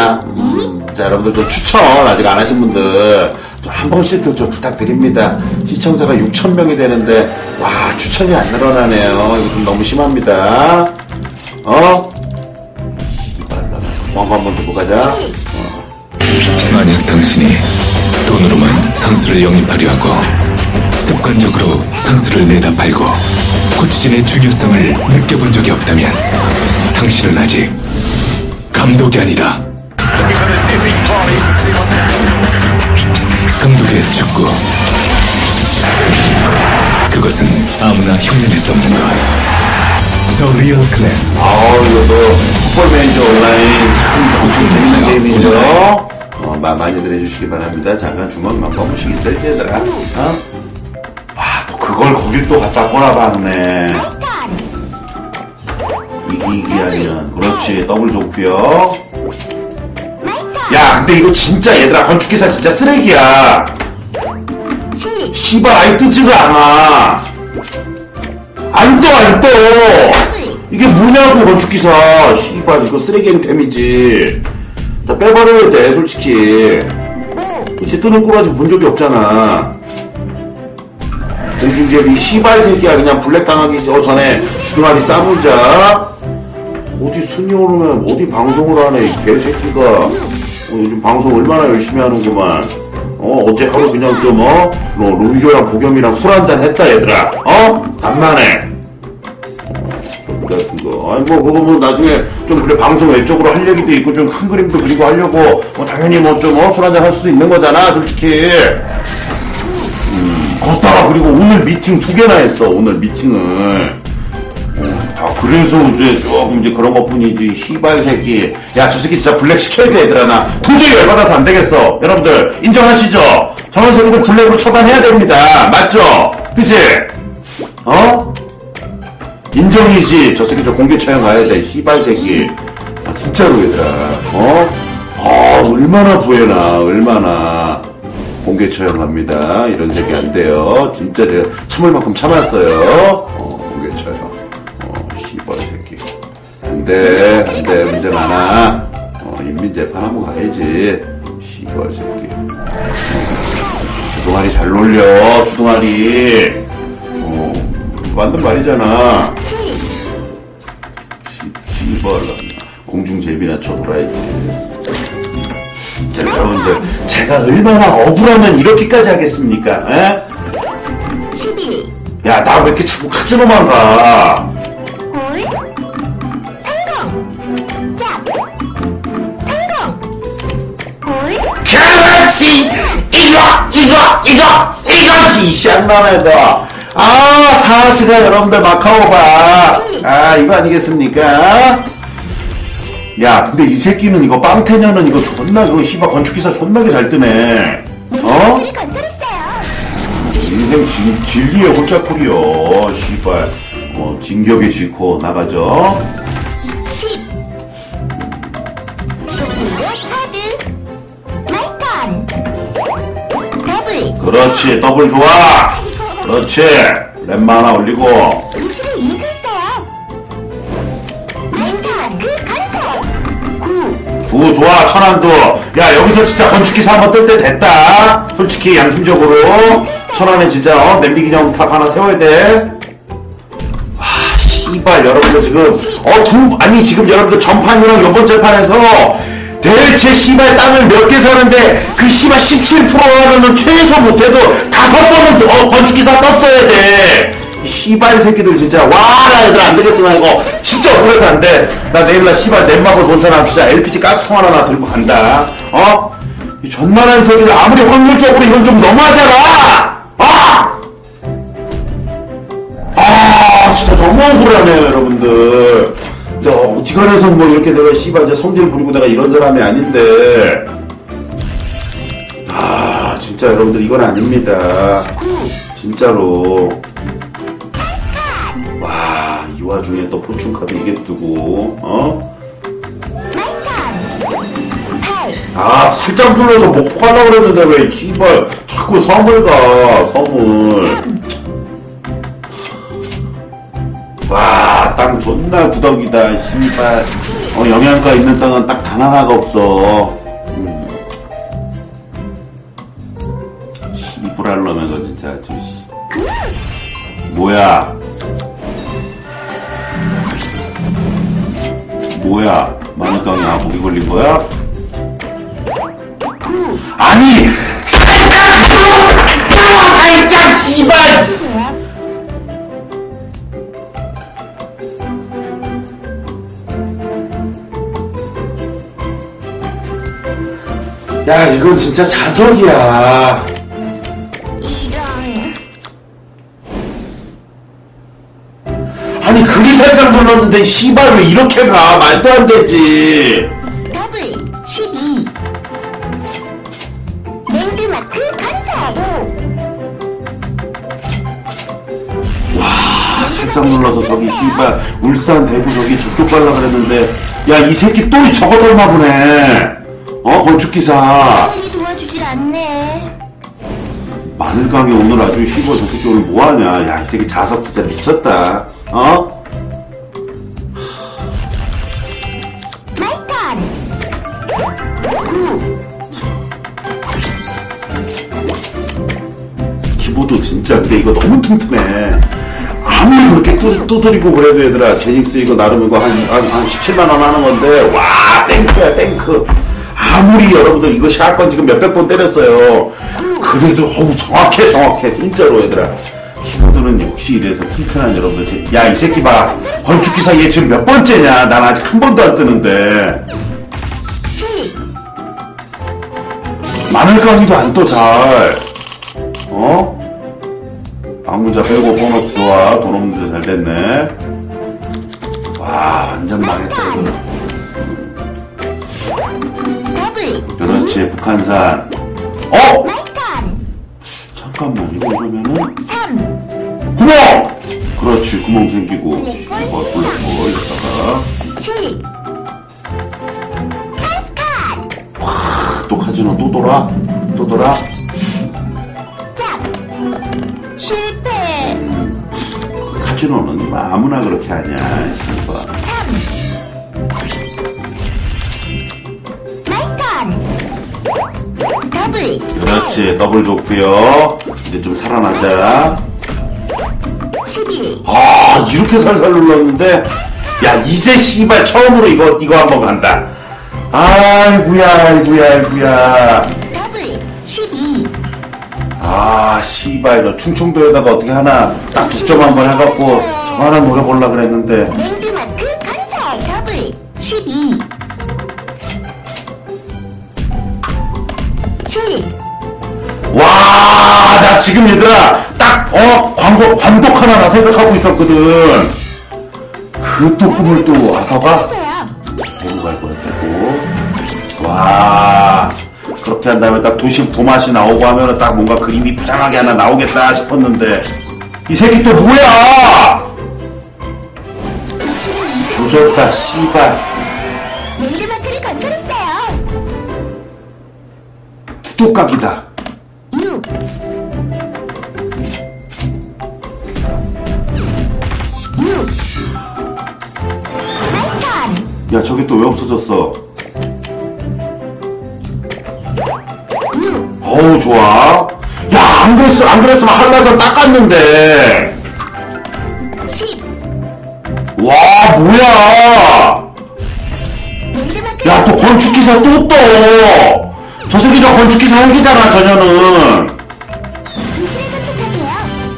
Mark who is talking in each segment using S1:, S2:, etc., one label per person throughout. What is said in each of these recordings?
S1: 됩니다. 자, 여러분들 좀 추천 아직 안 하신 분들 좀 한 번씩 좀 부탁드립니다. 시청자가 6,000명이 되는데 와, 추천이 안 늘어나네요. 이거 좀 너무 심합니다. 씨발라. 광고 한 번 듣고 가자.
S2: 만약 당신이 돈으로만 선수를 영입하려 하고 습관적으로 선수를 내다 팔고 코치진의 중요성을 느껴본 적이 없다면 당신은 아직 감독이 아니다. 감독의 축구, 그것은 아무나 흉내낼 수 없는 것. The Real Class.
S1: 이것도 풋볼 매니저 온라인 참 재밌는 게임이죠. 많이들 해주시기 바랍니다. 잠깐 주먹만 뻥무씩 있어야지 얘들아. 또 그걸 거길 또 갖다 꼬라박네. 이기 아니면 그렇지. 더블 좋고요. 야, 근데 이거 진짜 얘들아 건축기사 진짜 쓰레기야. 씨발 아예 뜨지가 않아. 안 떠. 이게 뭐냐고 건축기사. 씨발 이거 쓰레기 템이지. 다 빼버려야 돼 솔직히. 그치, 뜨는 꼬라지 본 적이 없잖아. 공중제비 씨발 새끼야. 그냥 블랙 당하기 전에 주둥아리 싸물자. 어디 순위 오르면 어디 방송을 하네 이 개새끼가. 요즘 방송 얼마나 열심히 하는구만. 어제 하루 그냥 좀 로이조랑 보겸이랑 술 한잔 했다 얘들아. 간만에. 같은 거. 그거 뭐 나중에 좀 그래 방송 외적으로 할 얘기도 있고 좀 큰 그림도 그리고 하려고 당연히 술 한잔 할 수도 있는 거잖아 솔직히. 걷다가 그리고 오늘 미팅 2개나 했어. 오늘 미팅을. 그래서 이제 조금 이제 그런 것 뿐이지. 씨발 새끼. 야, 저 새끼 진짜 블랙 시켜야 돼 얘들아. 나 도저히 열받아서 안 되겠어. 여러분들 인정하시죠? 저런 새끼들 블랙으로 처단해야 됩니다. 맞죠? 그치? 인정이지. 저 새끼 저 공개 처형 가야 돼. 씨발 새끼. 진짜로 얘들아. 얼마나 부해나. 얼마나. 공개 처형합니다. 이런 새끼 안 돼요. 진짜 제가 참을 만큼 참았어요. 공개 처형. 씨발 새끼. 안 돼. 문제 많아. 인민재판 한번 가야지. 씨발 새끼. 주둥아리 잘 놀려. 주둥아리. 맞는 말이잖아. 씨발. 공중제비나 쳐돌아야지. 자, 여러분들, 제가 얼마나 억울하면 이렇게까지 하겠습니까? 에?
S3: 11.
S1: 야, 나 왜 이렇게 자꾸 카지노만 가?
S3: 홀. 성공. 짭. 성공. 홀.
S1: 그렇지! 이거지! 샹만하다. 사스가 여러분들 마카오바. 이거 아니겠습니까? 야, 근데 이 새끼는 이거 빵태녀는 이거 존나 씨발 건축기사 존나게 잘 뜨네. 인생 진리의 홀짝풀이요. 씨발. 진격의 지코 나가죠.
S3: 10. 카드. 말간. 더블.
S1: 그렇지, 더블 좋아. 그렇지. 랩마 하나 올리고.
S3: 도시를 인수했어요. 말간. 그 건설.
S1: 9 좋아. 천안도. 야, 여기서 진짜 건축기사 한번 뜰 때 됐다. 솔직히 양심적으로. 천안에 진짜 냄비 기념탑 하나 세워야 돼. 씨발 여러분들 지금 지금 여러분들 전판이랑 요번 전판에서 대체 씨발 땅을 몇 개 사는데 그 씨발 17%라면 최소 못해도 5번은 건축기사 떴어야 돼. 씨발 새끼들 진짜. 나 얘들 안 되겠어. 나 이거 진짜 억울해서 안 돼. 나 내일 나 씨발 넷마블 본 사람 진짜 LPG 가스통 하나 들고 간다. 이 전만한 새끼들 아무리 확률적으로 이건 좀 너무하잖아. 진짜 너무 억울하네요 여러분들. 어지간해서 뭐 이렇게 내가 씨발 이제 성질 부리고 내가 이런 사람이 아닌데. 진짜 여러분들 이건 아닙니다. 진짜로. 이 와중에 또 포춘카드 이게 뜨고. 살짝 눌러서 못 하려고 그랬는데 왜 씨발 자꾸 섬을 가. 섬을. 땅 존나 구덕이다 씨발. 영양가 있는 땅은 딱 단 하나가 없어. 씨부랄러면서 진짜 뭐야? 뭐야? 마늘깡이 아고기 걸린 거야? 아니! 살짝 씨발! 야, 이건 진짜 자석이야.
S3: 이런.
S1: 아니, 그리 살짝 눌렀는데 씨발 왜 이렇게 가? 말도 안 되지.
S3: 더블 12. 랜드마크 간사 5.
S1: 살짝 눌러서 저기 씨발 울산 대구 저기 저쪽 갈라 그랬는데 야, 이 새끼 또 저거 닮아 보네. 건축기사.
S3: 빨리 도와주질 않네.
S1: 마늘강이 오늘 아주 씨발 저 새끼 오늘 뭐하냐. 야, 이 새끼 자석 진짜 미쳤다.
S3: 말간 9.
S1: 키보드 진짜 근데 이거 너무 튼튼해. 아무리 그렇게 두드리고 그래도 얘들아, 제닉스 이거 나름 이거 한 17만원 하는 건데, 와, 땡크야, 땡크. 아무리 여러분들 이거 샷건 지금 몇백 번 때렸어요. 그래도, 정확해. 진짜로 얘들아. 키보드는 역시 이래서 튼튼한 여러분들. 야, 이 새끼 봐. 건축기사 얘 지금 몇 번째냐. 난 아직 한 번도 안 뜨는데.
S3: 7.
S1: 마늘강이도 안 떠 잘. 방문자 빼고 보너스 좋아. 돈 없는데 잘 됐네. 와, 완전 망했다 이거는.
S3: 더블
S1: 그렇지, 북한산.
S3: 말간
S1: 잠깐만, 이거 이러면은
S3: 3.
S1: 구멍! 그렇지, 구멍 생기고. 블랙볼 여기다가
S3: 7. 찬스카드
S1: 또 카지노 또 돌아.
S3: 짝. 실패
S1: 카지노는 아무나 그렇게 하냐.
S3: 3. 말간 더블
S1: 그렇지, 더블 좋구요. 이제 좀 살아나자.
S3: 11.
S1: 이렇게 살살 눌렀는데, 야, 이제 씨발 처음으로 이거 한번 간다. 아이구야.
S3: 더블 12.
S1: 씨발, 저 충청도에다가 어떻게 하나 딱 득점 한번 해갖고 저거 하나 노려보려고 그랬는데.
S3: 랜드마크 간사 더블 12. 7.
S1: 와, 나 지금 얘들아, 딱, 관독 하나 나 생각하고 있었거든. 그 또 꿈을 또 와서가? 대구 갈 거야, 대구. 와, 그렇게 한 다음에 딱 도맛이 나오고 하면은 딱 뭔가 그림이 부장하게 하나 나오겠다 싶었는데, 이 새끼 또 뭐야! 조졌다, 씨발.
S3: 랜드마크를 건설했어요.
S1: 투독각이다.
S3: 6. 6. 말간
S1: 야, 저게 또 왜 없어졌어?
S3: 6.
S1: 어우, 좋아. 야, 안 그랬으면 한라산 닦았는데.
S3: 10.
S1: 와, 뭐야!
S3: 랜드마크
S1: 야, 또 건축기사 또 떠! 저 새끼 저 건축기사 헬기잖아, 저녀는.
S3: 도시를 선택하세요.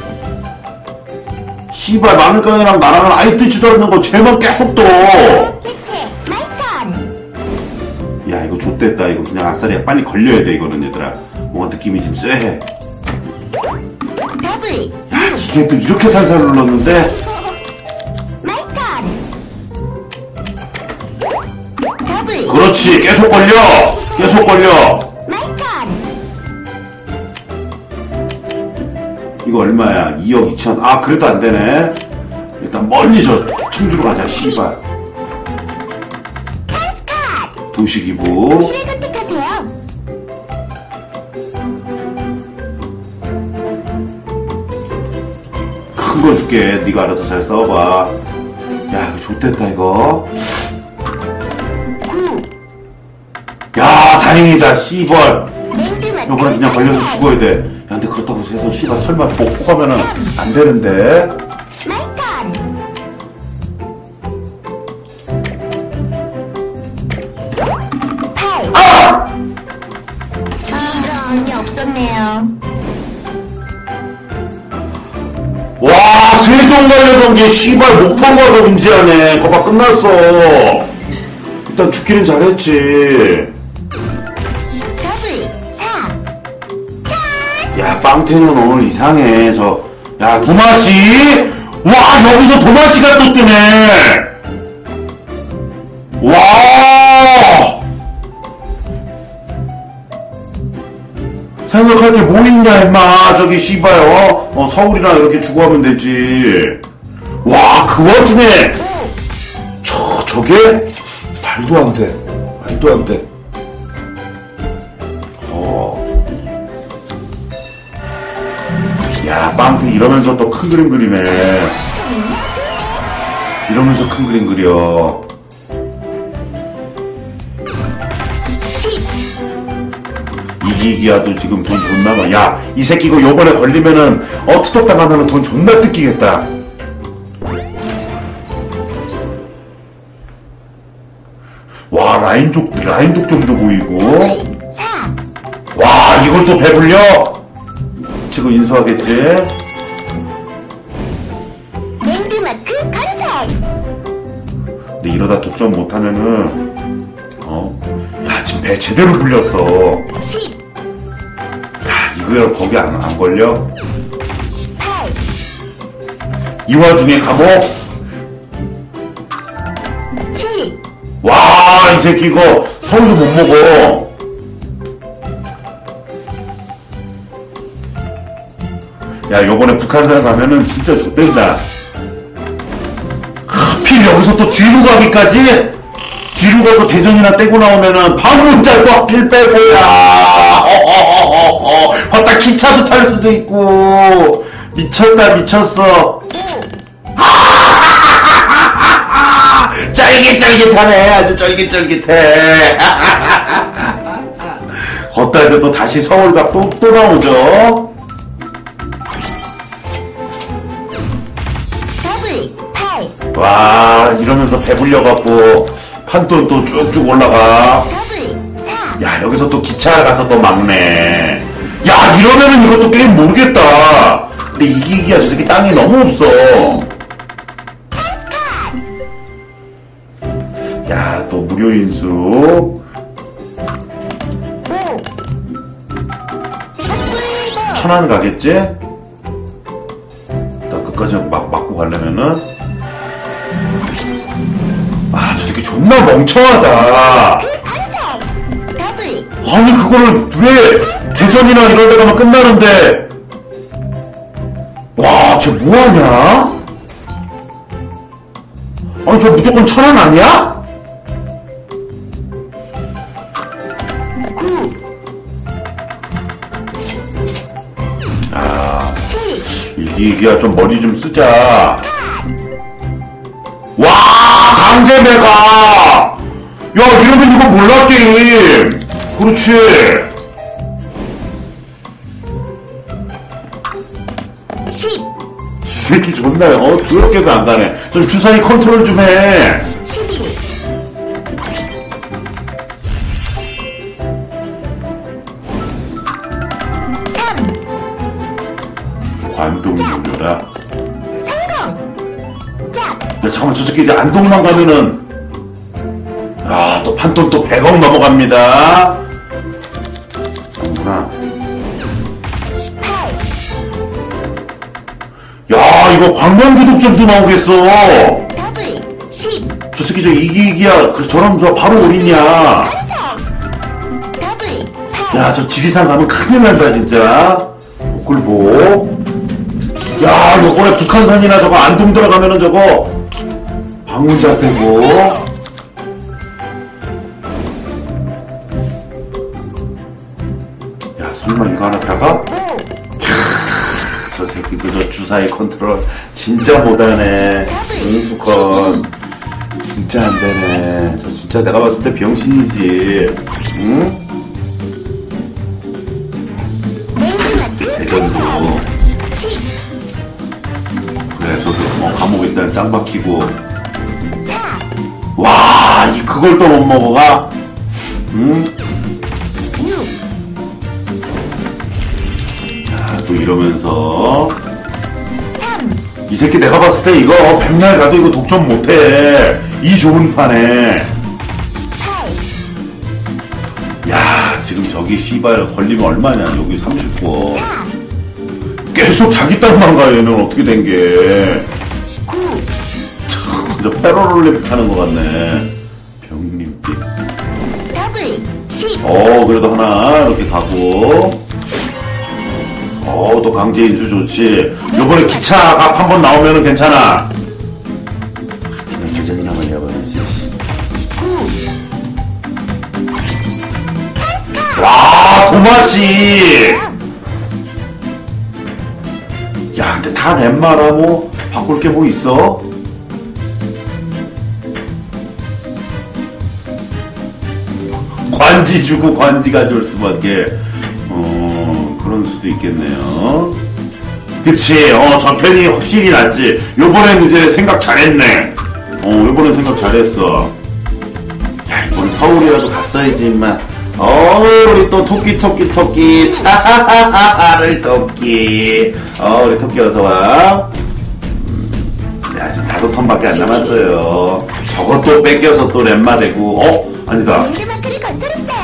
S1: 씨발, 마늘깡이랑 나랑은 아예 뜨지도 않는 거 쟤만 계속 떠!
S3: 개체 말간
S1: 야, 이거 좆됐다. 이거 그냥 아싸리야. 빨리 걸려야 돼, 이거는 얘들아. 뭔가 느낌이 좀 쎄해.
S3: 더블
S1: 야, 이게 또 이렇게 살살 눌렀는데?
S3: 말간 더블
S1: 그렇지, 계속 걸려!
S3: 말간
S1: 이거 얼마야? 2억 2천. 그래도 안 되네. 일단 멀리 저 청주로 가자, 씨발.
S3: 찬스카드
S1: 도시기부.
S3: 도시를 선택하세요.
S1: 큰 거 줄게. 네가 알아서 잘 써봐. 야, 이거 좋댔다, 이거. 야, 다행이다, 씨발.
S3: 랜드마크
S1: 요번에 그냥 걸려서 죽어야 돼. 야, 근데 그렇다고 해서 씨발 설마 또 포가면은 안 되는데.
S3: 마이턴 8
S1: 아!
S3: 이런 게 없었네요.
S1: 와, 세종 가려던 게 씨발 목판 가서 문제하네. 거봐, 끝났어. 일단 죽기는 잘했지.
S3: 더블 4
S1: 야, 빵태는 오늘 이상해. 야, 도마씨? 와, 여기서 도마씨가 또 뜨네. 와! 생각할 게 뭐 있냐, 임마. 저기, 씨발, 서울이나 이렇게 주고 하면 되지. 와, 그 와중에, 저게? 말도 안 돼. 말도 안 돼. 야, 빵태 이러면서 또 큰 그림 그리네. 이러면서 큰 그림 그려.
S3: 10
S1: 이기기야도 지금 돈 존나 많아. 야, 이 새끼 이거 요번에 걸리면은 투덕당하면은 돈 존나 뜯기겠다. 와, 라인 독점도 보이고.
S3: 4
S1: 와, 이걸 또 배불려? 지금 인수하겠지?
S3: 랜드마크 건설
S1: 근데 이러다 독점 못하면은, 야, 지금 배 제대로 불렸어.
S3: 10
S1: 야, 이거 거기 안 걸려?
S3: 8
S1: 이 와중에 감옥?
S3: 7
S1: 와, 이 새끼 이거 서울도 못 먹어. 야, 요번에 북한산 가면은 진짜 좋댄다. 하필 여기서 또 뒤로 가기까지? 뒤로 가서 대전이나 떼고 나오면은 방문 짧고 하필 빼고야. 걷다 기차도 탈 수도 있고. 미쳤다, 미쳤어.
S3: 5
S1: 쫄깃쫄깃하네. 아주 쫄깃쫄깃해. 걷다 이제 또 다시 서울가 또 나오죠.
S3: 더블 8
S1: 와, 이러면서 배불려갖고 판돈 또 쭉쭉 올라가.
S3: 더블 4
S1: 야, 여기서 또 기차 가서 또 막네. 야, 이러면은 이것도 게임 모르겠다. 근데 이기기야, 저 새끼 땅이 너무 없어. 야, 또 무료 인수.
S3: 5
S1: 천안 가겠지? 일단 끝까지 막고 가려면은. 아, 저 새끼 존나 멍청하다.
S3: 건설 더블
S1: 아니, 그거를 왜 대전이나 이런 데 가면 끝나는데. 와, 쟤 뭐하냐? 아니, 저 무조건 천안 아니야?
S3: 9
S1: 아,
S3: 7
S1: 이기야 좀 머리 좀 쓰자. 와, 강제매가. 야, 이러면 이거 몰라, 게임. 그렇지. 이 새끼 존나, 더럽게도 안 가네. 좀 주사위 컨트롤 좀 해.
S3: 11 3
S1: 관동 요료라.
S3: 성공 짭
S1: 야, 잠깐만, 저 새끼 이제 안동만 가면은. 야, 또 판돈 또 100억 넘어갑니다. 아니구나.
S3: 8
S1: 야, 이거 관광지 독점도 나오겠어.
S3: 더블 10
S1: 저 새끼 저 이기기야. 저럼 저 바로 올인이야.
S3: 완성 더블 8
S1: 야, 저 지리산 가면 큰일 난다, 진짜. 복굴복. 야, 요번에 북한산이나 저거 안동 들어가면은 저거 방문자 되고. 야, 설마 이거 하나 다가?
S3: 5
S1: 저 새끼 그저 주사위 컨트롤 진짜 못하네. 응수컨 진짜 안 되네. 저 진짜 내가 봤을 때 병신이지. 응? 대전도.
S3: 10
S1: 그래, 저도 뭐 감옥에 있다가 짱 박히고.
S3: 4
S1: 와, 그걸 또 못 먹어가? 응?
S3: 6
S1: 자, 또 이러면서.
S3: 3
S1: 이 새끼 내가 봤을 때 이거 백날 가도 이거 독점 못해. 이 좋은 판에.
S3: 8
S1: 야, 지금 저기 씨발 걸리면 얼마냐? 여기 39억.
S3: 4
S1: 계속 자기 땅만 가, 얘는 어떻게 된 게.
S3: 9
S1: 진짜 패러롤림픽 하는 것 같네. 병림빛.
S3: 더블 10
S1: 그래도 하나 이렇게 가고. 또 강제인수 좋지. 요번에 기차 값 한 번 나오면은 괜찮아. 그냥 대전이나만 해봐야지.
S3: 9
S1: 와, 도마시! 야, 근데 다 랩마라 뭐 바꿀 게 뭐 있어? 관지 주고 관지 가져올 수밖에. 그런 수도 있겠네요. 그치, 저 편이 확실히 낫지. 요번엔 이제 생각 잘했네. 요번엔 생각 잘했어. 야, 이번엔 서울이라도 갔어야지, 임마. 우리 또 토끼. 차를 토끼. 우리 토끼 어서와. 야, 지금 5턴밖에 안 남았어요. 저것도 뺏겨서 또 랩마 되고. 아니다.
S3: 랜드마크를 건설했어요.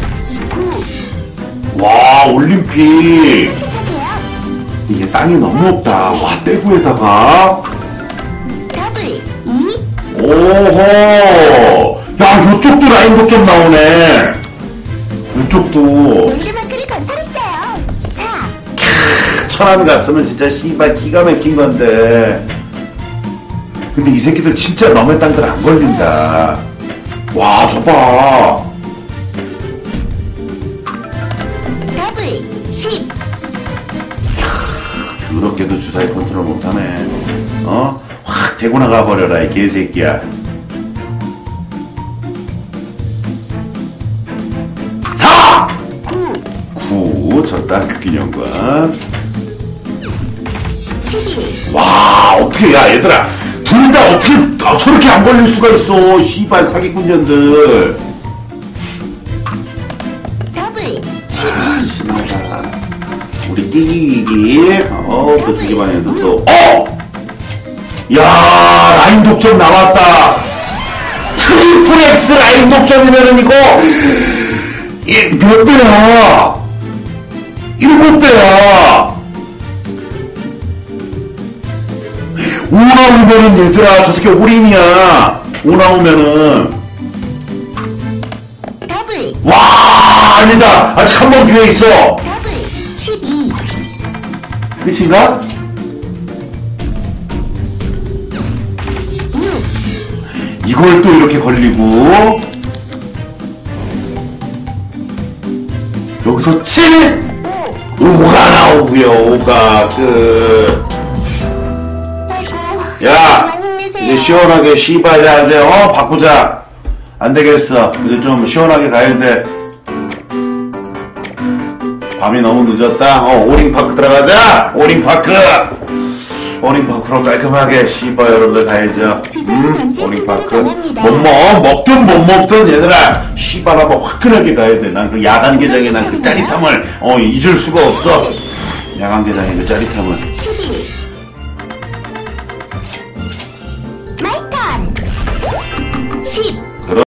S3: 9
S1: 와, 올림픽.
S3: 선택하세요.
S1: 이게 땅이 너무 없다. 와, 떼구에다가.
S3: 더블 2
S1: 오호. 야, 요쪽도 라인 독점 나오네. 요쪽도.
S3: 랜드마크를 건설했어요. 4
S1: 천안 갔으면 진짜 씨발 기가 막힌 건데. 근데 이 새끼들 진짜 남의 땅들 안 걸린다. 와, 저봐.
S3: 더블 10
S1: 더럽게도 주사위 컨트롤 못하네. 확 대고 나가버려라, 이 개새끼야. 4! 9, 저 땅크 균형관.
S3: 11
S1: 와, 어떻게, 야, 얘들아. 둘 다 어떻게, 저렇게 안 걸릴 수가 있어. 씨발, 사기꾼년들.
S3: 더블 12
S1: 심하다. 우리 끼기기. 또 주기반에서 또. 야, 라인 독점 나왔다. 트리플 X 라인 독점이면은 이거, 몇 배야? 7배야. 5 나오면은 얘들아, 저 새끼 올인이야. 5 나오면은.
S3: 더블
S1: 와, 아니다. 아직 한 번 기회 있어.
S3: 더블 12
S1: 끝인가?
S3: 6
S1: 이걸 또 이렇게 걸리고. 여기서 7! 5가 나오고요. 5가
S3: 아이고
S1: 야,
S3: 그만 힘내세요.
S1: 이제 시원하게 씨발 야 이제 바꾸자. 안 되겠어. 이제 좀 시원하게 가야 돼. 밤이 너무 늦었다. 오링파크 들어가자. 오링파크로 깔끔하게 씨발 여러분들 가야죠. 오링파크 먹든 못 먹든 얘들아 씨발 한번 화끈하게 가야 돼. 난 그 야간 개장에 난 그 짜릿함을 잊을 수가 없어. 야간 개장의 그 짜릿함을.
S3: 11 마이턴 10